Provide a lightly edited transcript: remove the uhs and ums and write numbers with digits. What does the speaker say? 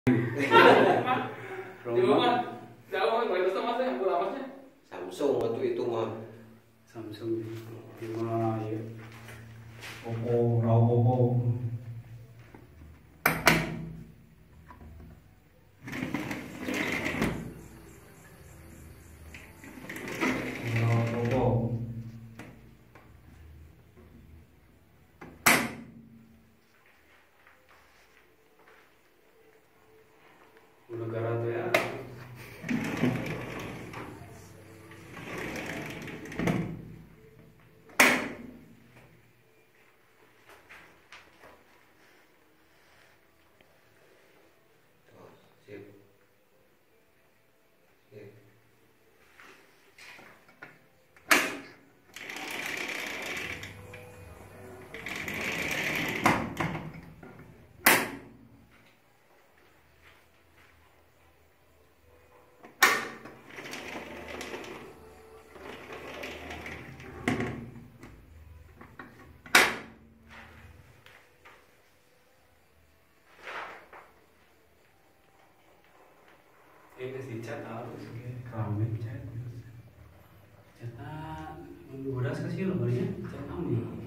Di rumah jauh kan kualitasnya masnya bola masnya Samsung waktu itu mah. Samsung di mah ya. Oppo, raw Oppo. Negara tuh ya. Sip. Sip. Ini si cat halus, rame cat. Catnya beras kasih loh, cat kami.